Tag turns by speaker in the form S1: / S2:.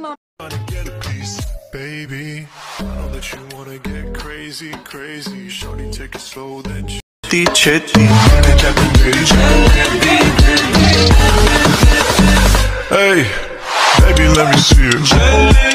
S1: Trying to get a piece, baby. I know that you wanna get crazy, crazy. Shorty, take it slow, then chetti. Hey, baby, let me see it.